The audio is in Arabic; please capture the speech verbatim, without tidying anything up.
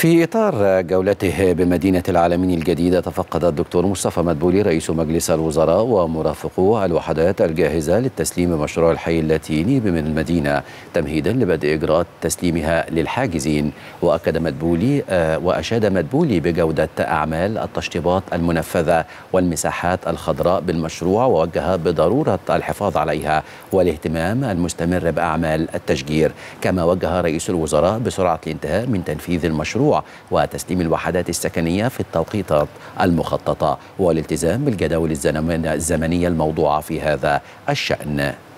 في إطار جولته بمدينة العالمين الجديدة، تفقد الدكتور مصطفى مدبولي رئيس مجلس الوزراء ومرافقو الوحدات الجاهزة للتسليم مشروع الحي اللاتيني من المدينة تمهيدا لبدء إجراءات تسليمها للحاجزين. وأكد مدبولي وأشاد مدبولي بجودة أعمال التشطيبات المنفذة والمساحات الخضراء بالمشروع، ووجه بضرورة الحفاظ عليها والاهتمام المستمر بأعمال التشجير. كما وجه رئيس الوزراء بسرعة الانتهاء من تنفيذ المشروع وتسليم الوحدات السكنية في التوقيتات المخططة والالتزام بالجداول الزمنية الموضوعة في هذا الشأن.